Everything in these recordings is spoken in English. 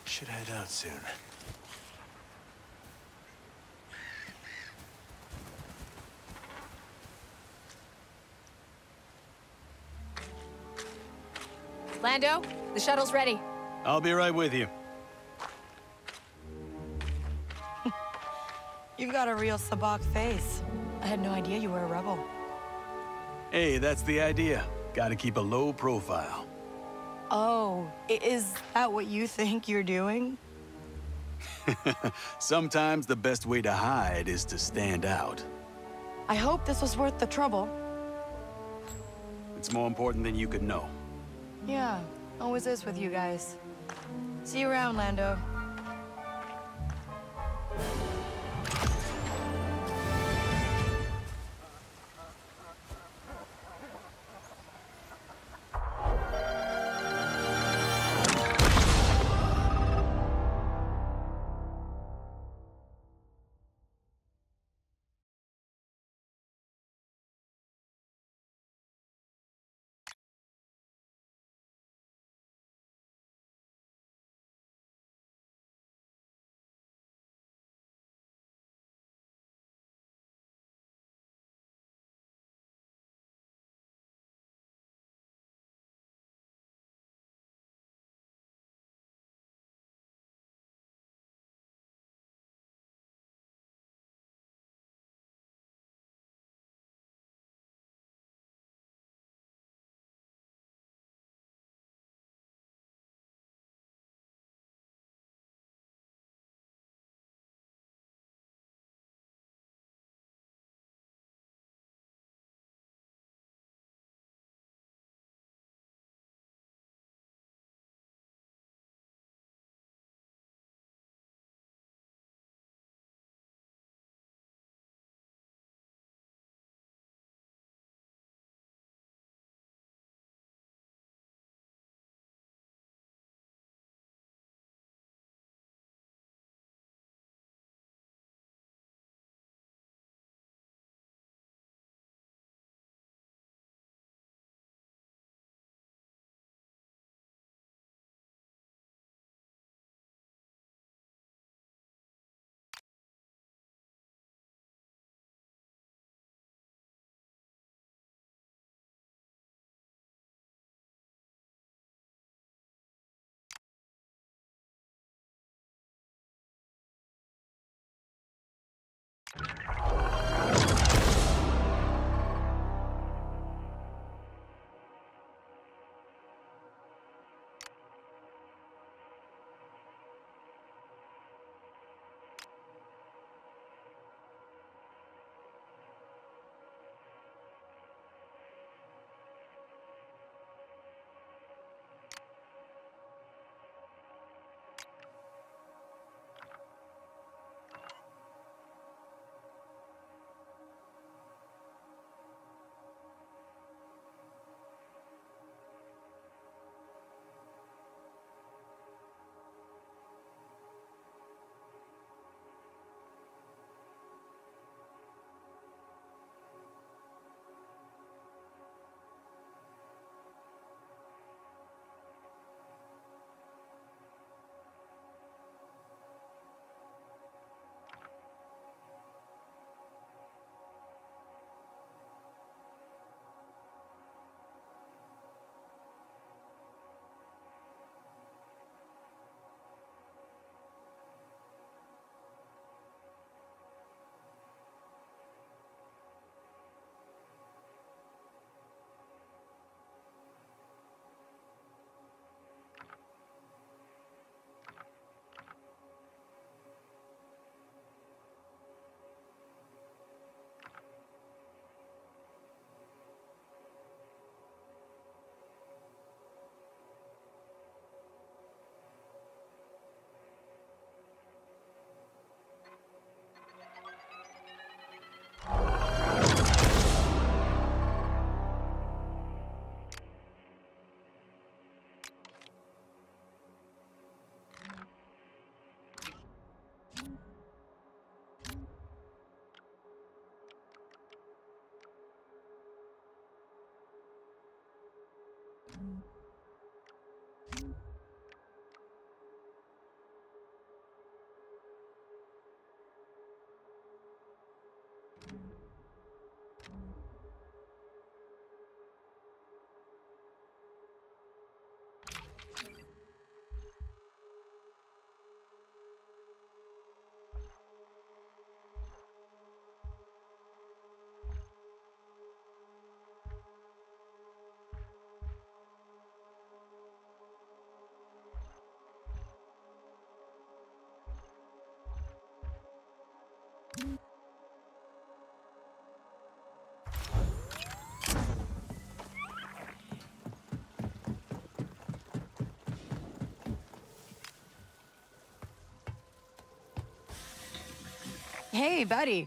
Should head out soon. Lando, the shuttle's ready. I'll be right with you. You've got a real Sabak face. I had no idea you were a rebel. Hey, that's the idea. Gotta keep a low profile. Oh, is that what you think you're doing? Sometimes the best way to hide is to stand out. I hope this was worth the trouble. It's more important than you could know. Yeah, always is with you guys. See you around, Lando. Hey, buddy.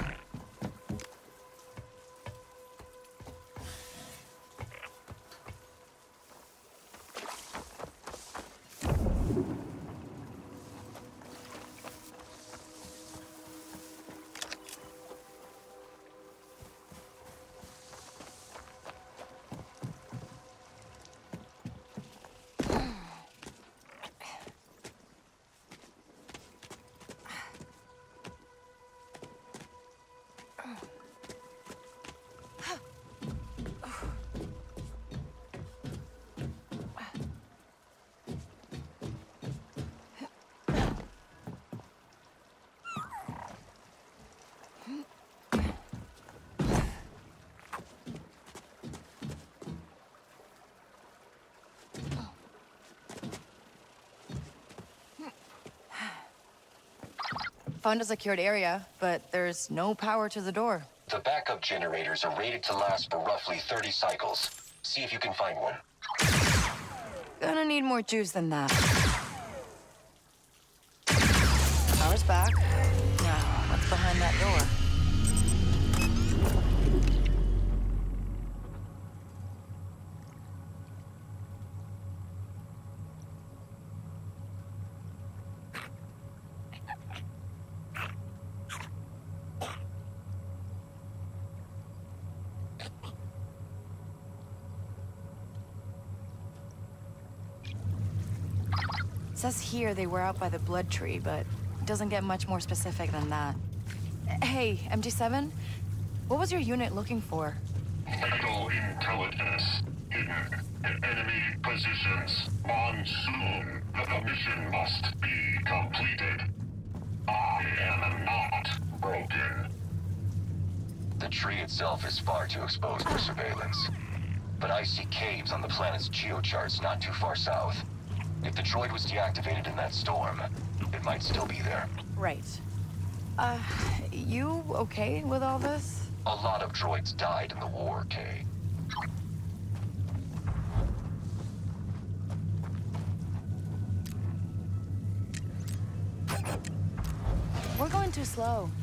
Found a secured area, but there's no power to the door. The backup generators are rated to last for roughly 30 cycles. See if you can find one. Gonna need more juice than that. Power's back. Now, what's behind that door? It says here they were out by the blood tree, but it doesn't get much more specific than that. Hey, MG7? What was your unit looking for? Vital intelligence hidden in enemy positions. Monsoon. The mission must be completed. I am not broken. The tree itself is far too exposed for surveillance. But I see caves on the planet's geocharts not too far south. If the droid was deactivated in that storm, it might still be there. Right. You okay with all this? A lot of droids died in the war, Kay. We're going too slow.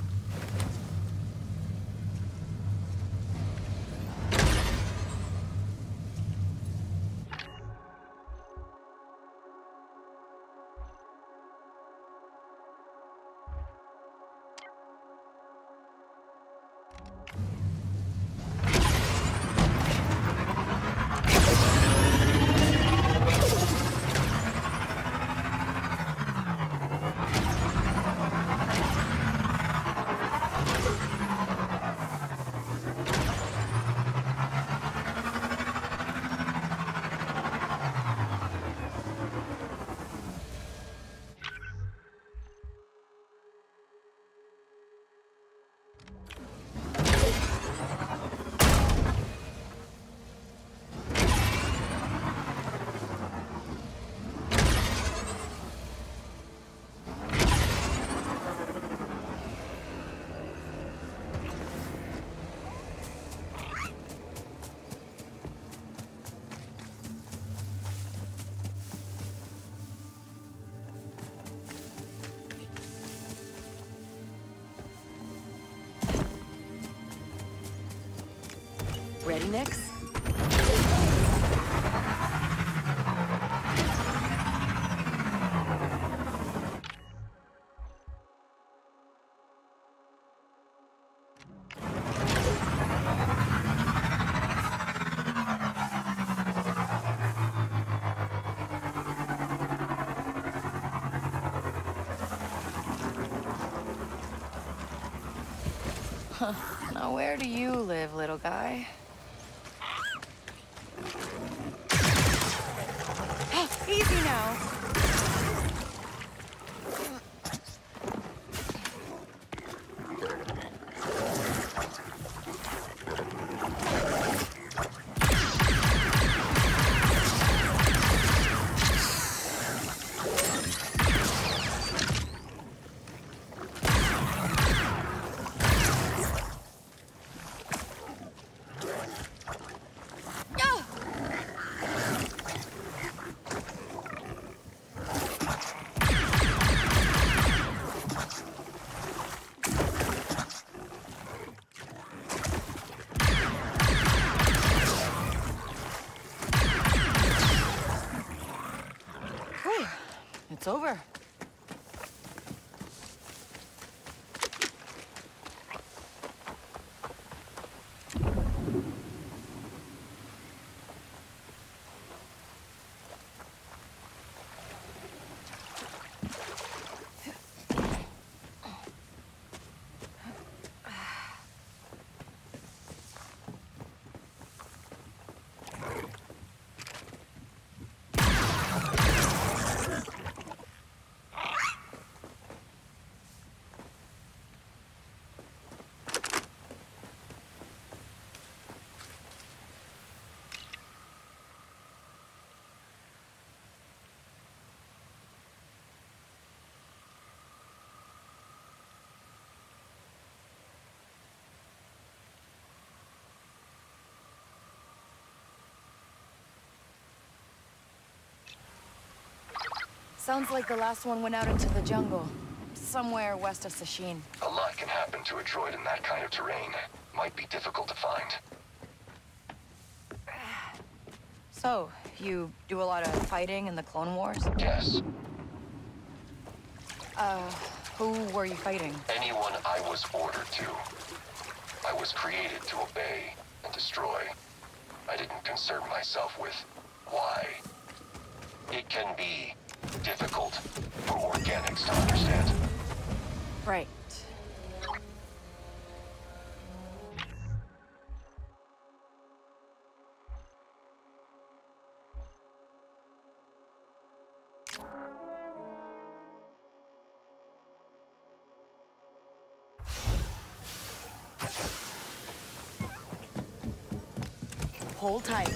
Ready, Nix? Now where do you live, little guy? Easy now. It's over. Sounds like the last one went out into the jungle. Somewhere west of Sashin. A lot can happen to a droid in that kind of terrain. Might be difficult to find. So, you do a lot of fighting in the Clone Wars? Yes. Who were you fighting? Anyone I was ordered to. I was created to obey and destroy. I didn't concern myself with why. It can be difficult for organics to understand. Right. Hold tight.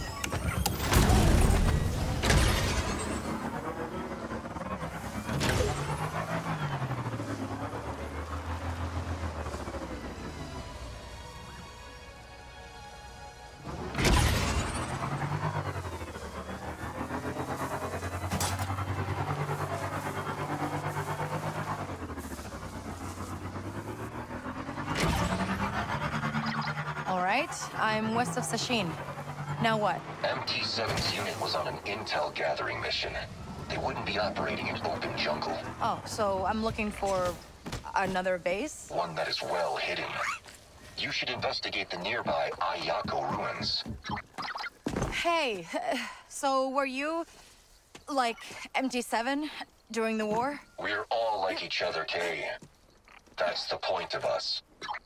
All right, I'm west of Sashin. Now what? MT7's unit was on an intel gathering mission. They wouldn't be operating in open jungle. Oh, so I'm looking for another base? One that is well hidden. You should investigate the nearby Ayako ruins. Hey, so were you, like, MT7 during the war? We're all like each other, Kay. That's the point of us.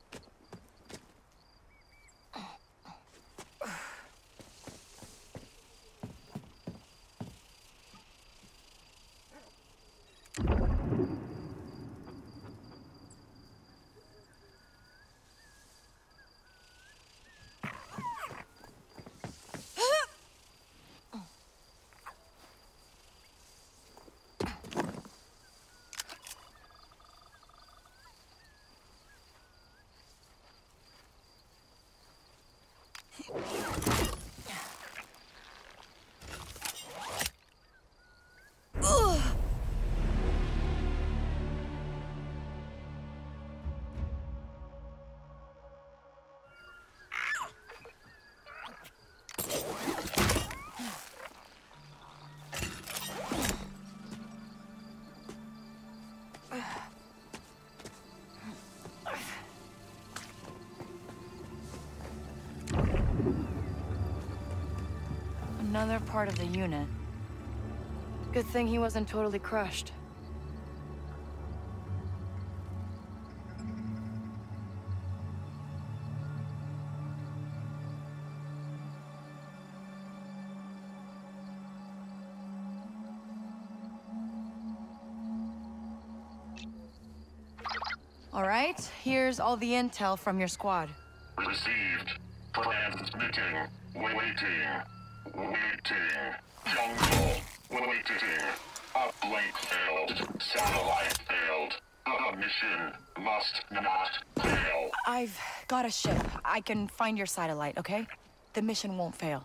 Another part of the unit. Good thing he wasn't totally crushed. All right, here's all the intel from your squad. Received. Transmitting. Waiting. Jungle. Waiting. Uplink failed. Satellite failed. The mission must not fail. I've got a ship. I can find your satellite, okay? The mission won't fail.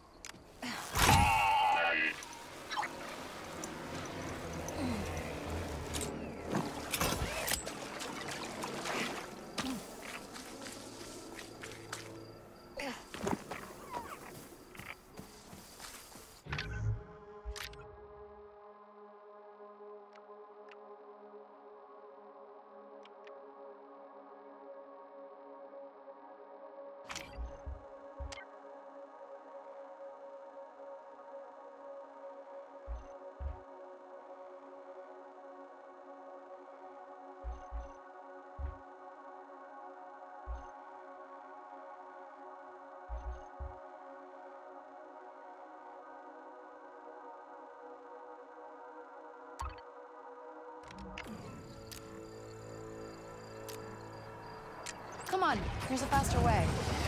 Come on, here's a faster way.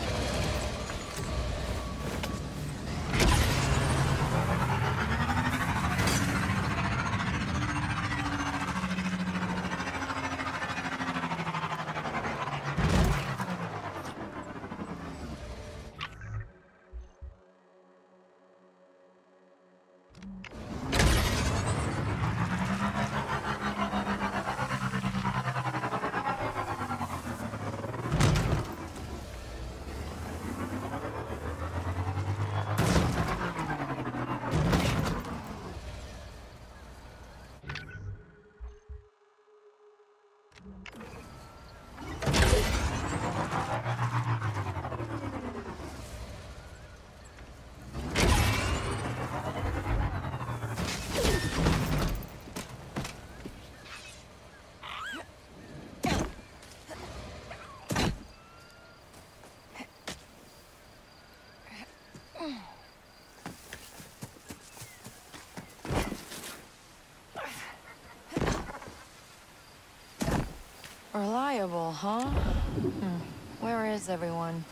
Reliable, huh? Where is everyone?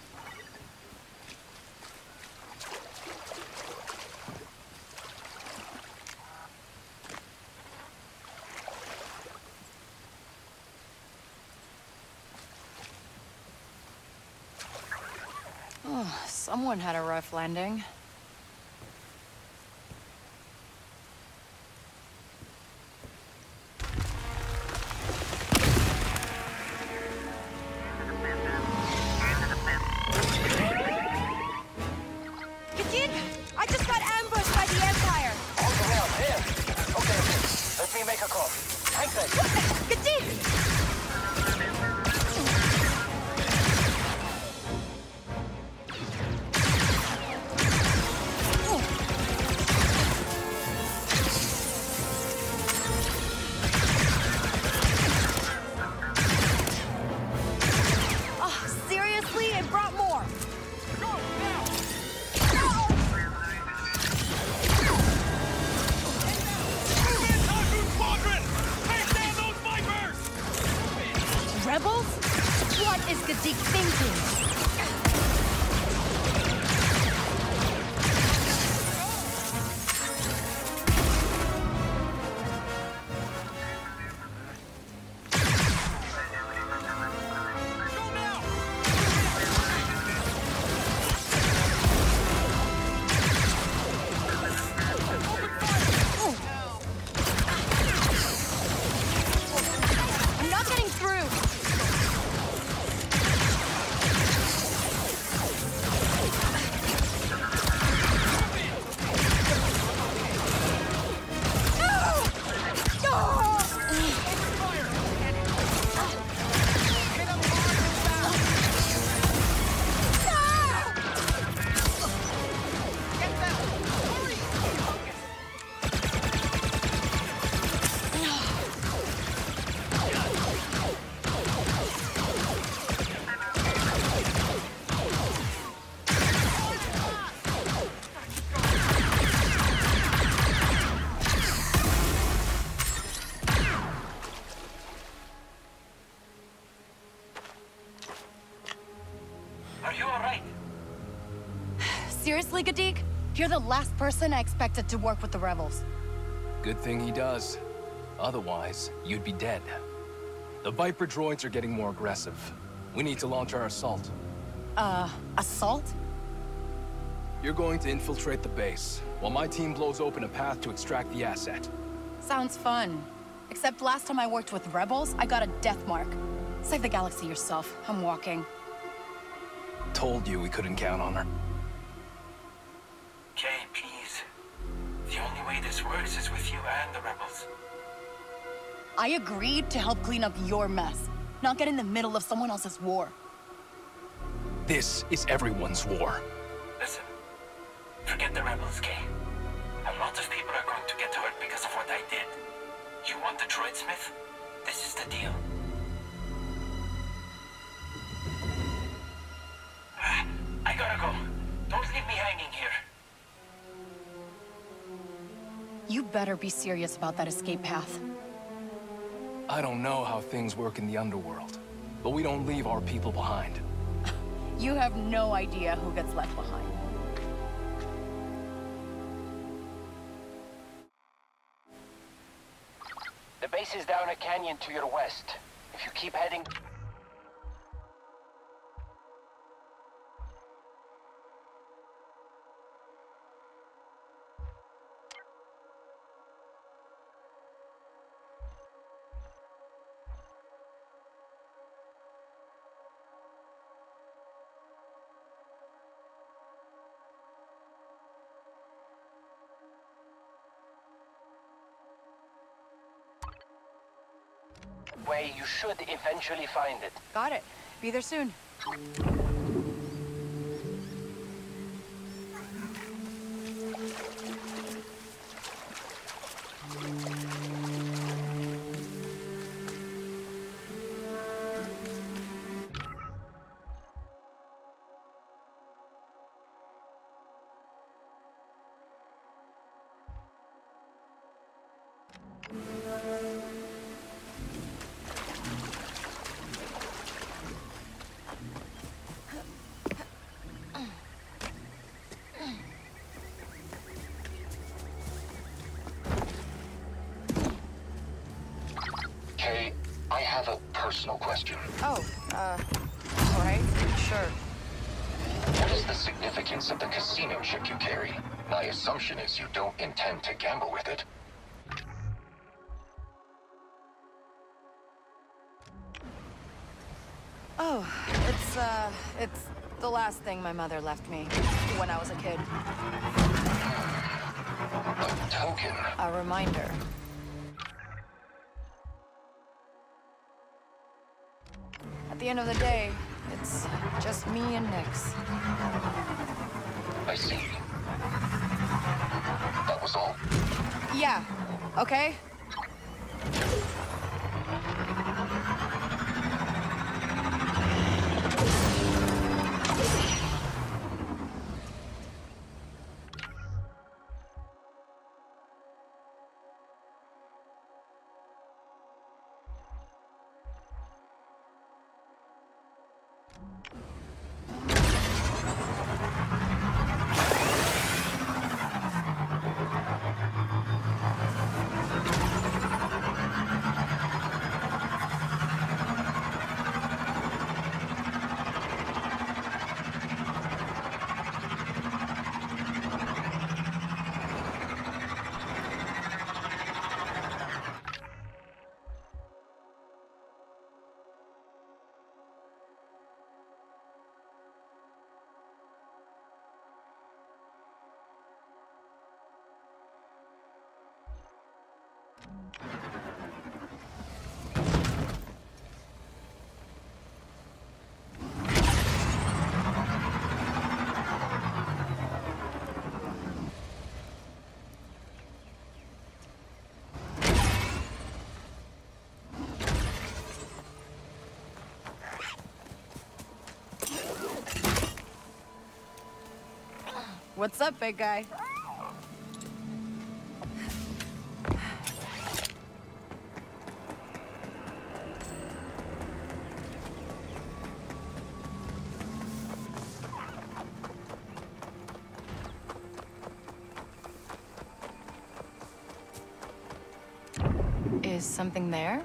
Oh, someone had a rough landing. Rebels? What is Gadik thinking? I'm not getting through. Seriously, Gadik? You're the last person I expected to work with the rebels. Good thing he does. Otherwise, you'd be dead. The Viper droids are getting more aggressive. We need to launch our assault. Assault? You're going to infiltrate the base, while my team blows open a path to extract the asset. Sounds fun. Except last time I worked with rebels, I got a death mark. Save the galaxy yourself. I'm walking. Told you we couldn't count on her. Kay, please. The only way this works is with you and the rebels. I agreed to help clean up your mess, not get in the middle of someone else's war. This is everyone's war. Listen, forget the rebels, Kay. A lot of people are going to get hurt because of what I did. You want the droidsmith? This is the deal. I gotta go. Don't leave me hanging here. You better be serious about that escape path. I don't know how things work in the underworld, but we don't leave our people behind. You have no idea who gets left behind. The base is down a canyon to your west. If you keep heading... way, you should eventually find it. Got it. Be there soon. Kay, I have a personal question. Oh, all right, sure. What is the significance of the casino chip you carry? My assumption is you don't intend to gamble with it. Oh, it's the last thing my mother left me when I was a kid. A token. A reminder. At the end of the day, it's just me and Nix. I see. That was all. Yeah, okay? What's up, big guy? Is something there?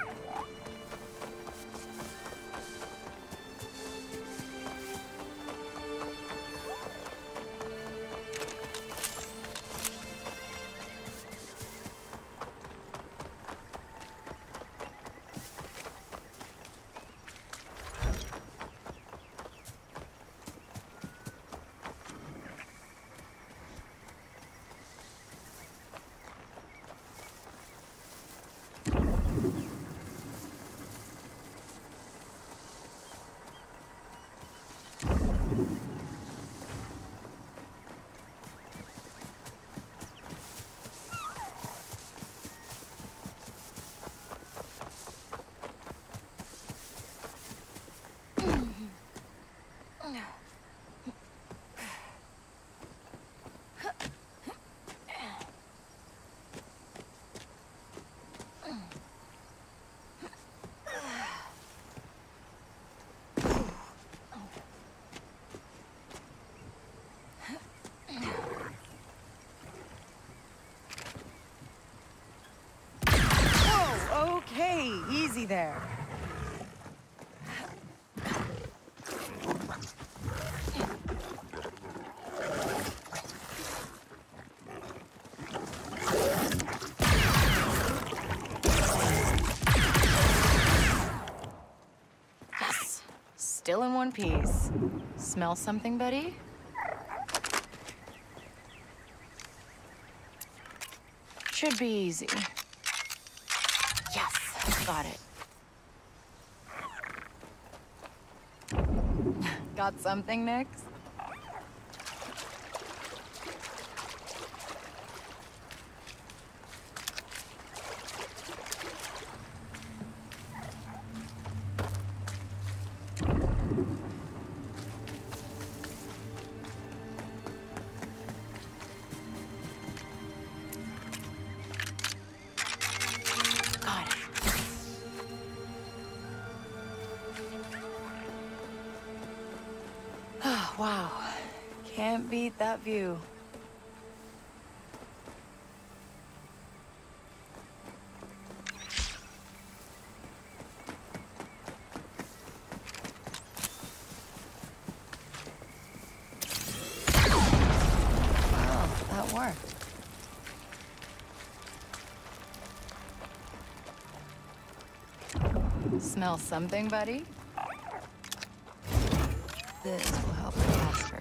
Okay, easy there. Yes, still in one piece. Smell something, buddy? Should be easy. Yes, got it. Got something, Nix? Got it. Wow. Can't beat that view. Wow, that worked. Smell something, buddy? This will help faster.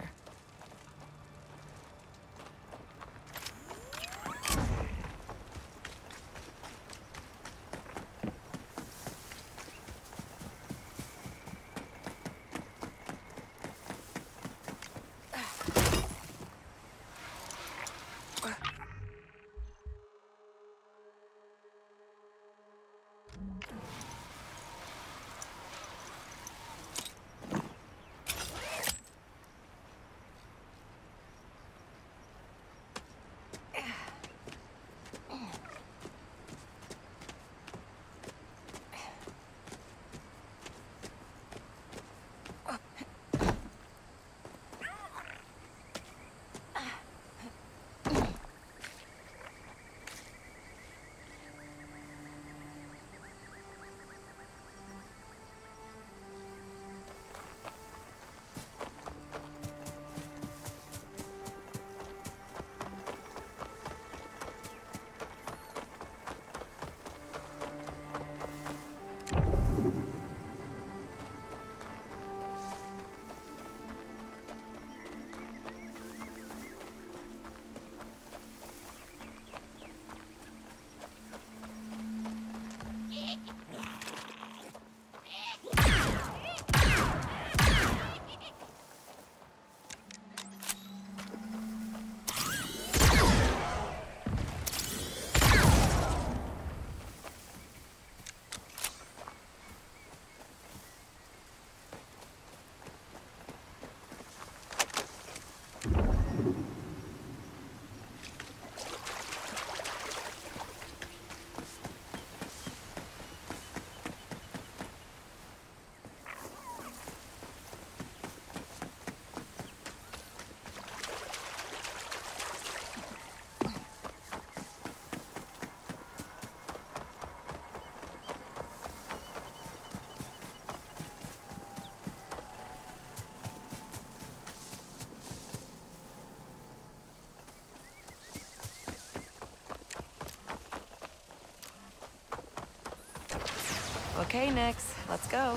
Okay, Nix, let's go.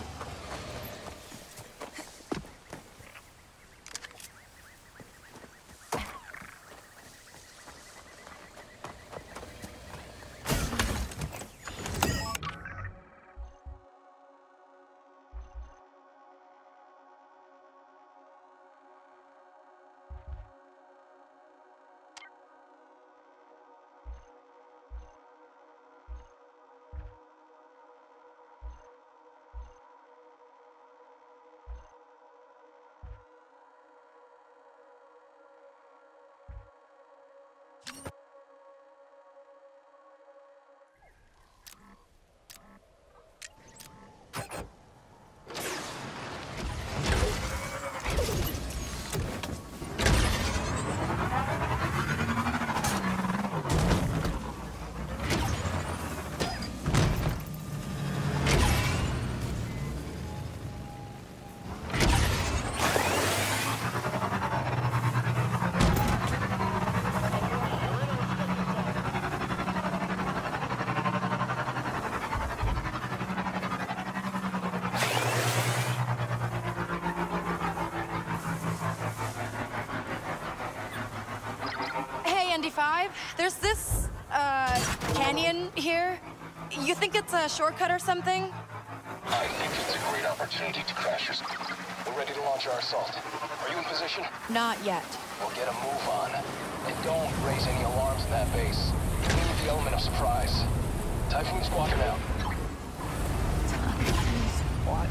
ND5, there's this, canyon here. You think it's a shortcut or something? I think it's a great opportunity to crash your... We're ready to launch our assault. Are you in position? Not yet. We'll get a move on. And don't raise any alarms in that base. We need the element of surprise. Typhoon Squadron out. Typhoon Squad.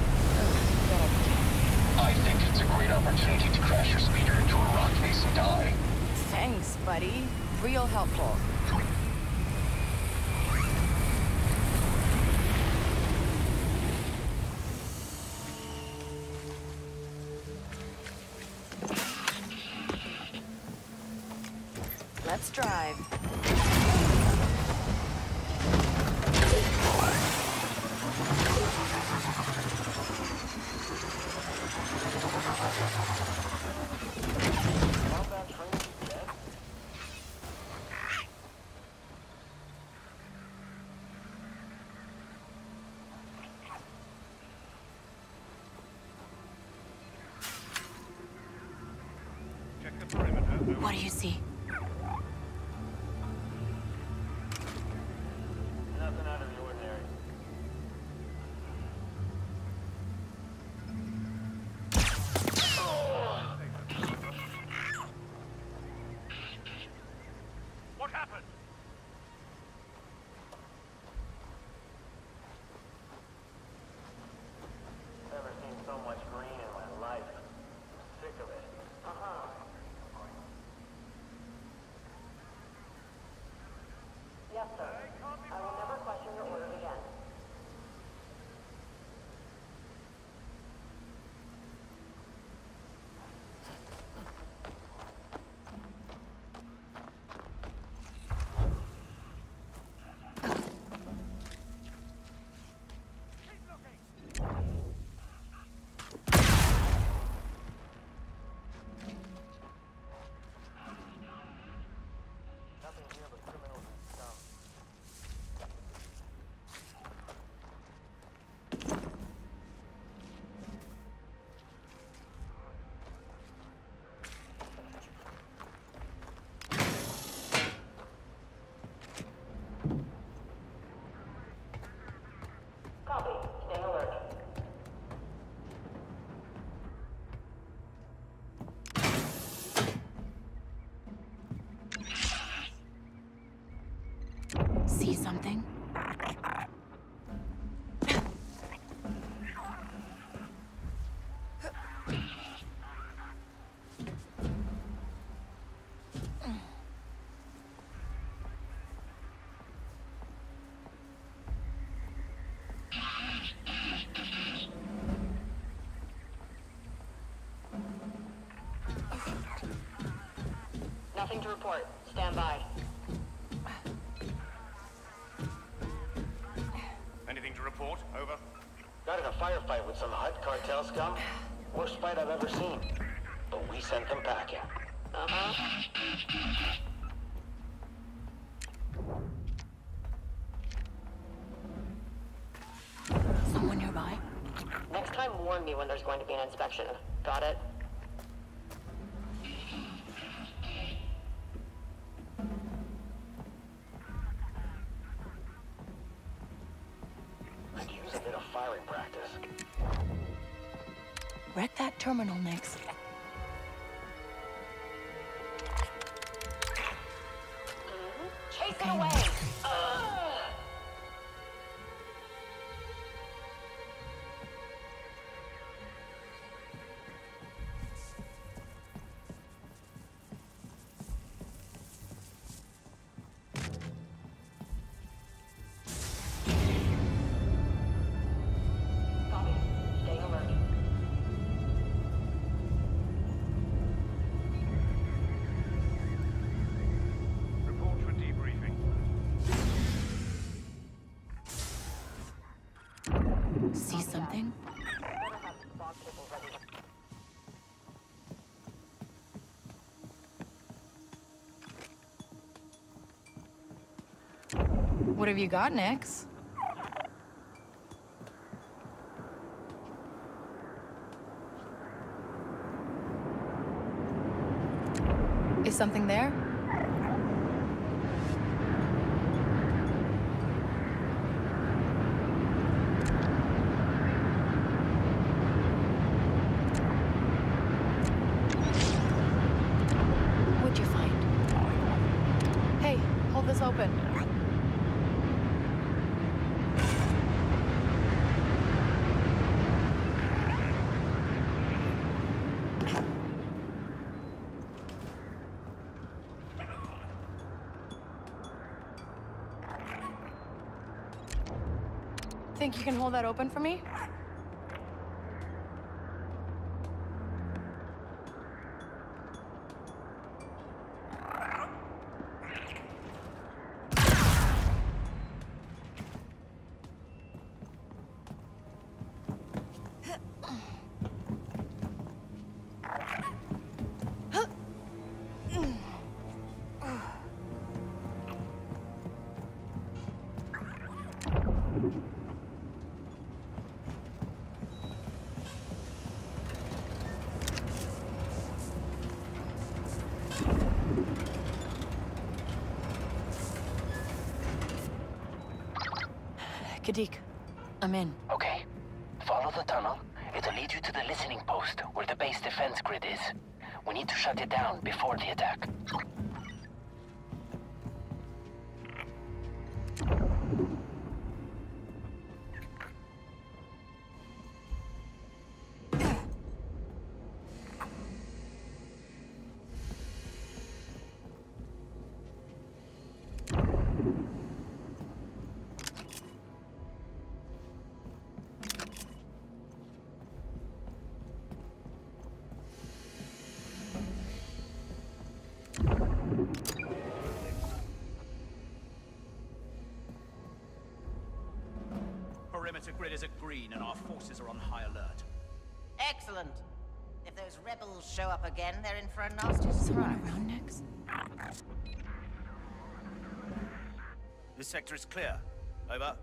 I think it's a great opportunity to crash your speeder into a rock face and die. Thanks, buddy. Real helpful. Let's drive. What do you see? Nothing out of the ordinary. What happened? Never seen so much green in my life. Sick of it. Yes, sir. I will never question your orders again. Nothing here but criminals and scum. Copy. Stay alert. See something? Nothing to report. Stand by. Anything to report? Over. Got in a firefight with some hot cartel scum. Worst fight I've ever seen. But we sent them packing. Next time, warn me when there's going to be an inspection. Got it? Could use a bit of firing practice. Wreck that terminal, Nix. Chase it away! Copy. Staying alert. Report for debriefing. See something? Better have fog tables ready. What have you got, Nix? Is something there? What'd you find? Hey, hold this open. Think you can hold that open for me? Kadik, I'm in. Okay. Follow the tunnel. It'll lead you to the listening post, where the base defense grid is. We need to shut it down before the attack. Perimeter grid is at green and our forces are on high alert. Excellent. If those rebels show up again, they're in for a nasty Someone surprise. around, Nix? This sector is clear. Over.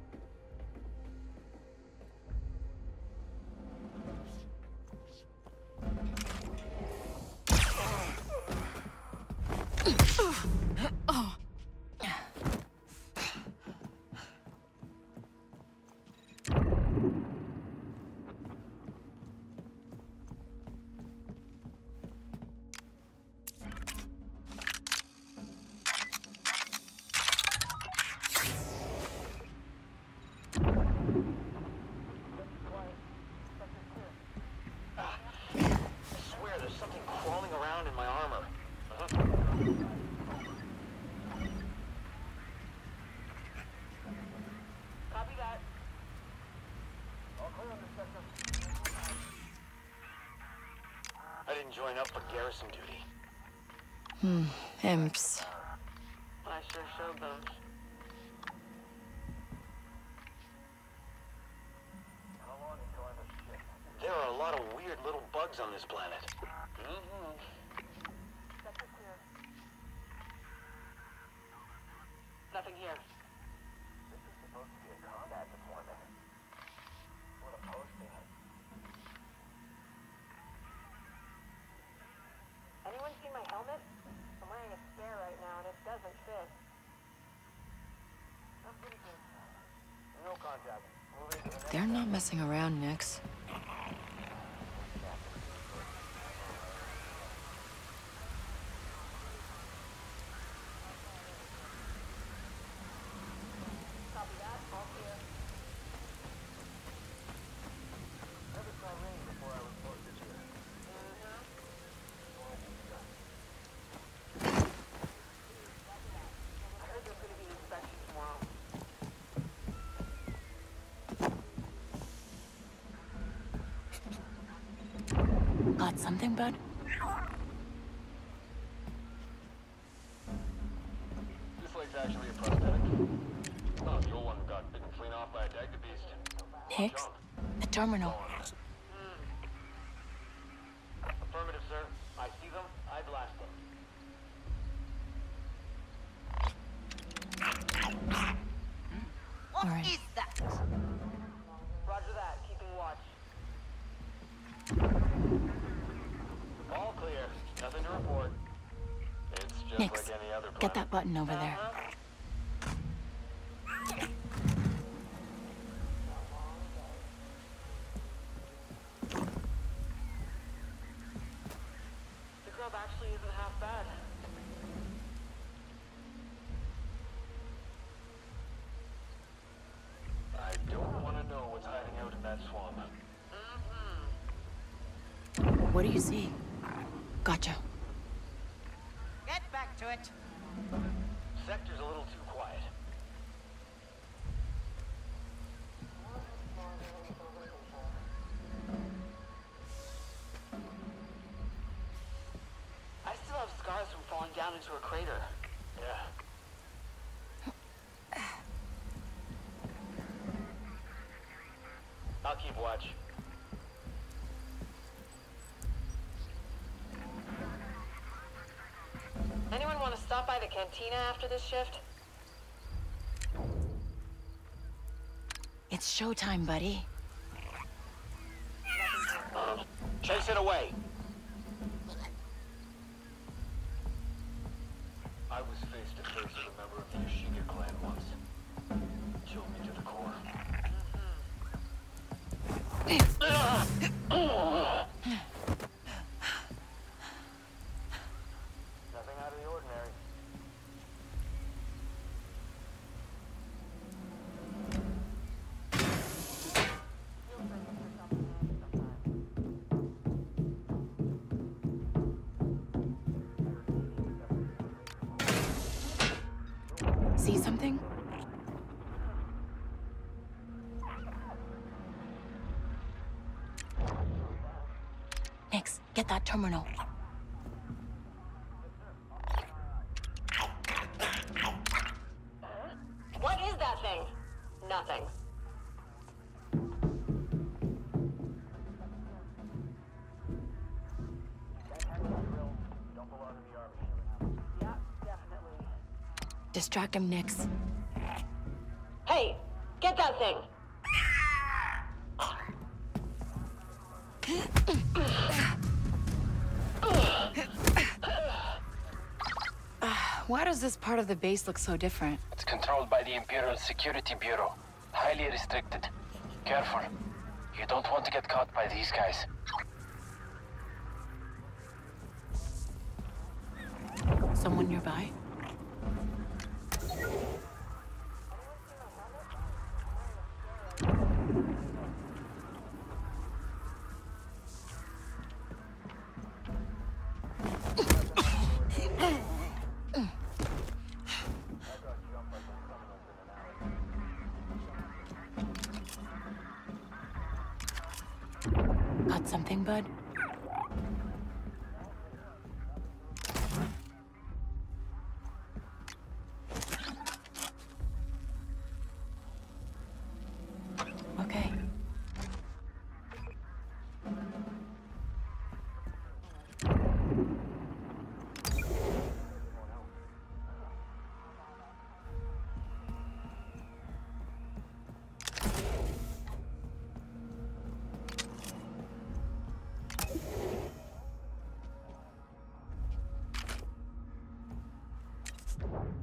Join up for garrison duty. Imps. I sure showed them. There are a lot of weird little bugs on this planet. Nothing here. This is supposed to be a combat deployment. What a posting. They're not messing around, Nix. Got something, bud? This leg's actually a prosthetic. Oh, the old one got bitten clean off by a Dagda beast. Nix? The terminal. Affirmative, sir. I see them, I blast them. What All right. is that? Roger that. Keeping watch. All clear. Nothing to report. It's just Nix, like any other planet. get that button over there. The grub actually isn't half bad. I don't want to know what's hiding out in that swamp. What do you see? Gotcha. Get back to it. Sector's a little too quiet. I still have scars from falling down into a crater. Yeah. I'll keep watch. Anyone want to stop by the cantina after this shift? It's showtime, buddy. Chase it away. I was face to face with a member of the Yashiga clan once. Chilled me to the core. Nothing out of the ordinary. See something? Nix, get that terminal. What is that thing? Nothing. Yeah, definitely. Distract him, Nix. Hey, get that thing! Why does this part of the base look so different? It's controlled by the Imperial Security Bureau. Highly restricted. Careful. You don't want to get caught by these guys. Someone nearby? Got something, bud? Okay.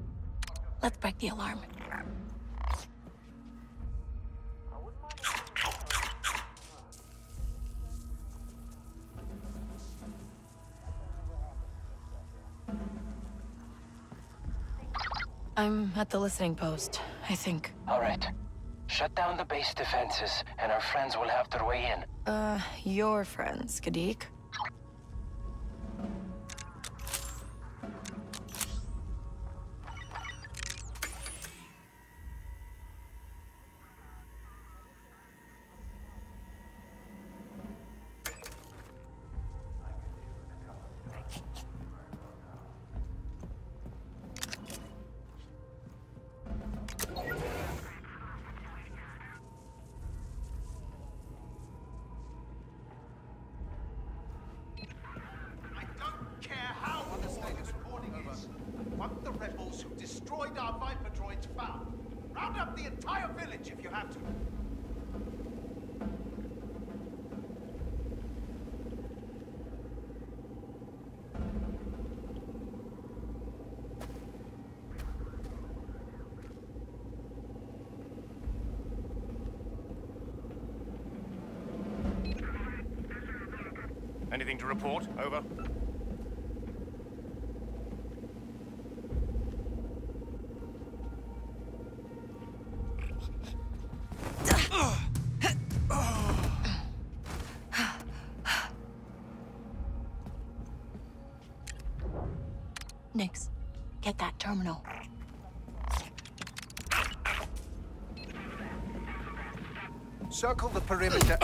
Let's break the alarm. I'm at the listening post, I think. All right. Shut down the base defenses, and our friends will have their way in. Your friends, Kadik. Want the rebels who destroyed our Viper droids found. Round up the entire village if you have to. Anything to report? Over. Nix, get that terminal. Circle the perimeter.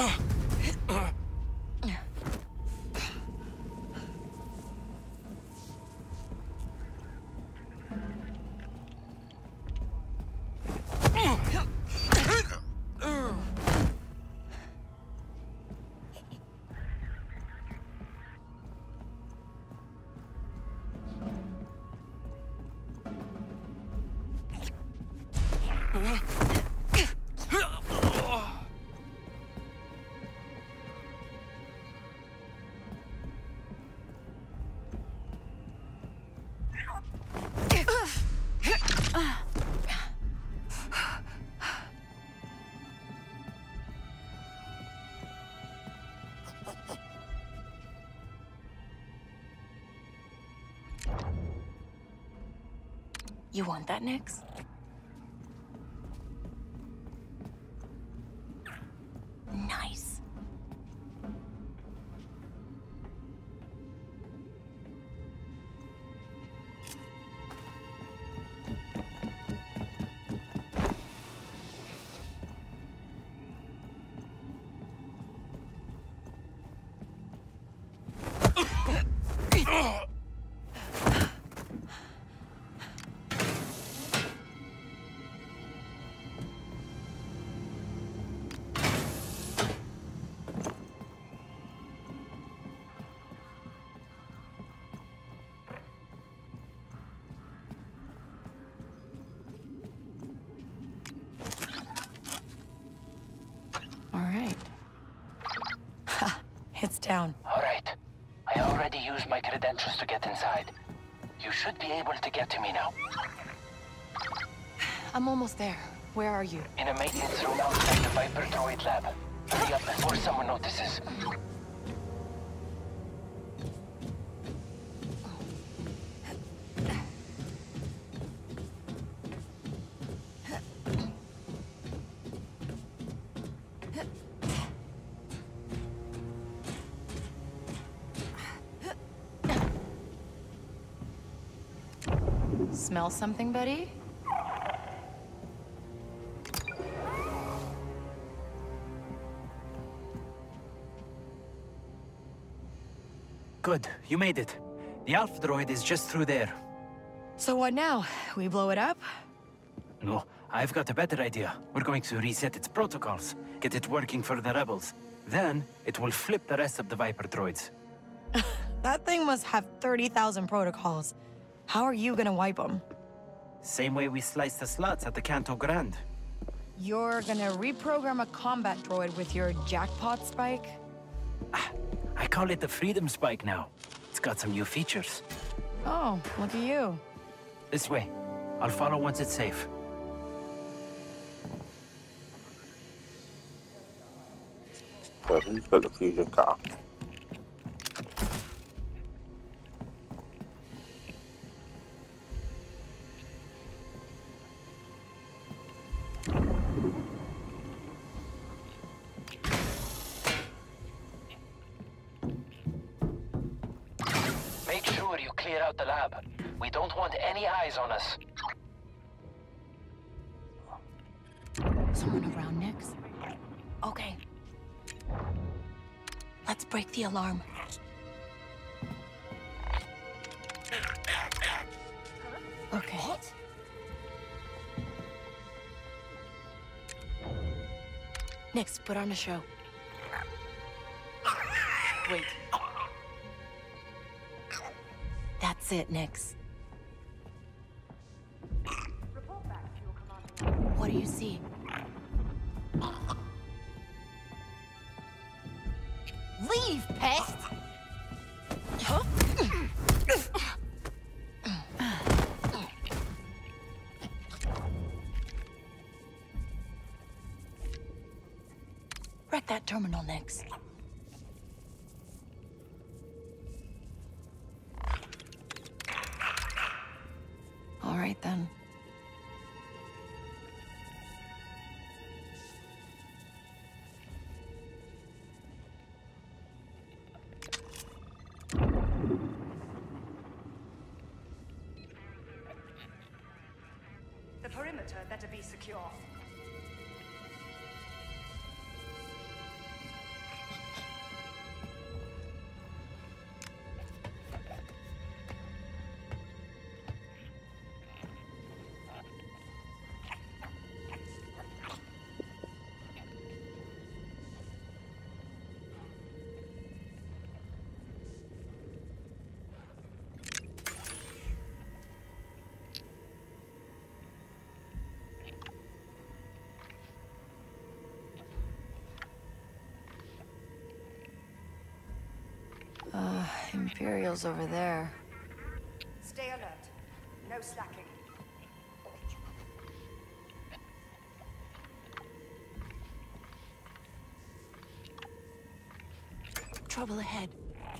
You want that, Nix? Nice. It's down. All right. I already used my credentials to get inside. You should be able to get to me now. I'm almost there. Where are you? In a maintenance room outside the Viper droid lab. Hurry up before someone notices. Smell something, buddy? Good, you made it. The Alpha droid is just through there. So what now? We blow it up? No, I've got a better idea. We're going to reset its protocols, get it working for the rebels. Then, it will flip the rest of the Viper droids. That thing must have 30,000 protocols. How are you gonna wipe them? Same way we sliced the slots at the Canto Grande. You're gonna reprogram a combat droid with your jackpot spike? I call it the Freedom Spike now. It's got some new features. Oh, look at you. This way. I'll follow once it's safe. So who's got the fusion car? clear out the lab. We don't want any eyes on us. Someone around, Nix? Okay. Let's break the alarm. Okay. What? Nix, put on a show. Wait. That's it, Nix. What do you see? Leave, pest! Huh? Wreck that terminal, Nix. All right, then. The perimeter better be secure. Imperial's over there. Stay alert. No slacking. Trouble ahead.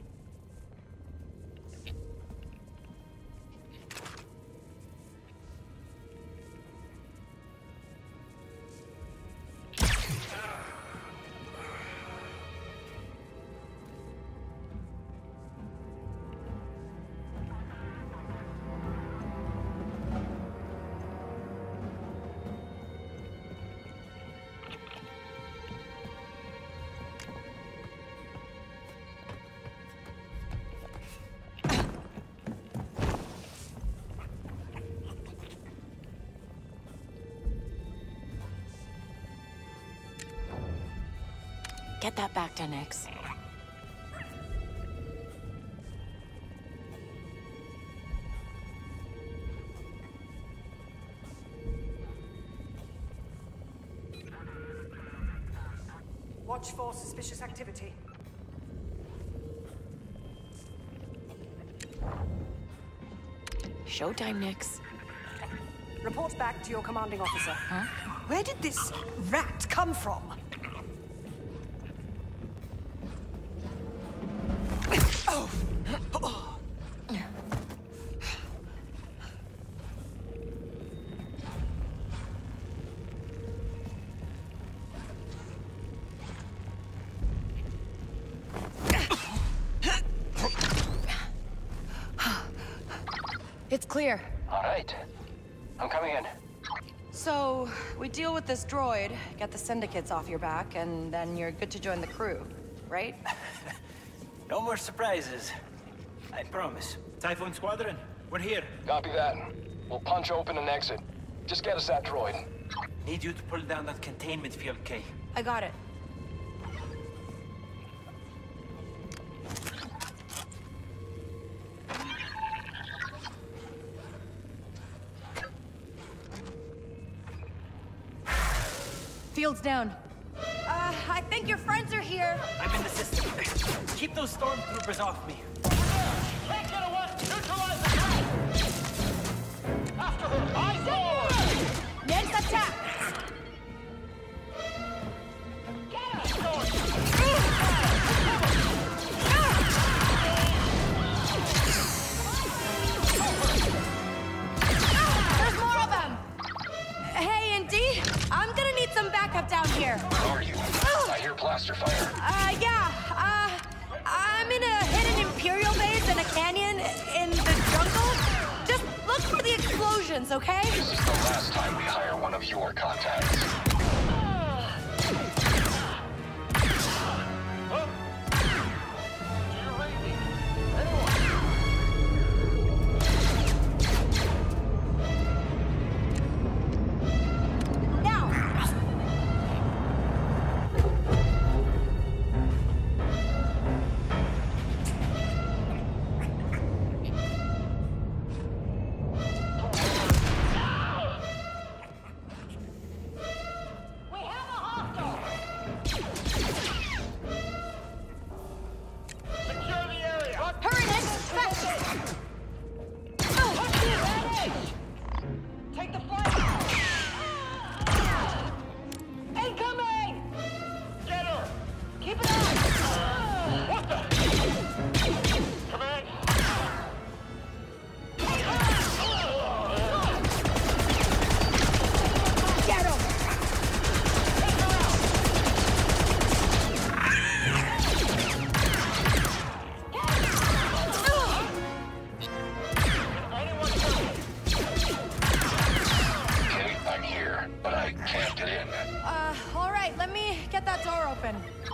Get that back to Nix. Watch for suspicious activity. Showtime, Nix. Report back to your commanding officer. Huh? Where did this rat come from? It's clear. All right. I'm coming in. So, we deal with this droid, get the syndicates off your back, and then you're good to join the crew, right? No more surprises. I promise. Typhoon Squadron, we're here. Copy that. We'll punch open and exit. Just get us that droid. Need you to pull down that containment field, Kay. I got it. Field's down. I think your friends are here. I'm in the system. Keep those stormtroopers off me. After her! Eyes forward! Next attack! There's more of them! Hey, Indy, I'm gonna need some backup down here. Where are you? I hear blaster fire. Yeah, I'm in a hidden Imperial base in a canyon in the jungle? Just look for the explosions, okay? This is the last time we hire one of your contacts. All right, let me get that door open.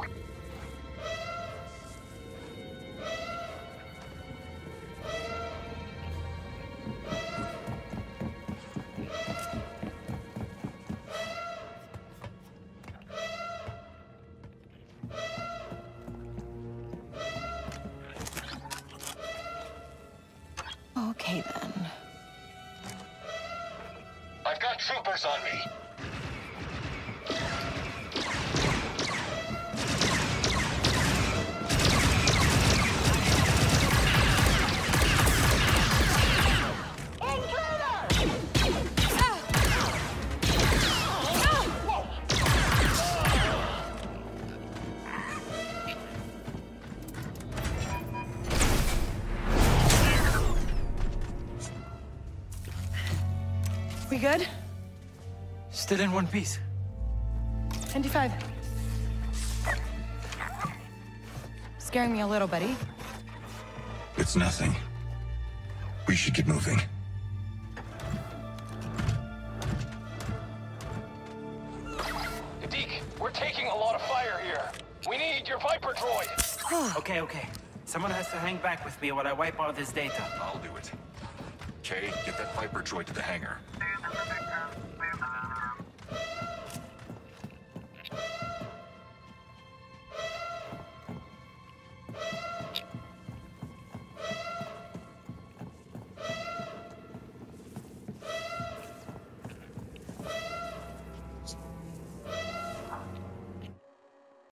Okay, then. I've got troopers on me. We good? Still in one piece. 25. Scaring me a little, buddy. It's nothing. We should get moving. Deke, we're taking a lot of fire here. We need your Viper droid. Okay. Someone has to hang back with me while I wipe all this data. I'll do it. Kay, get that Viper droid to the hangar.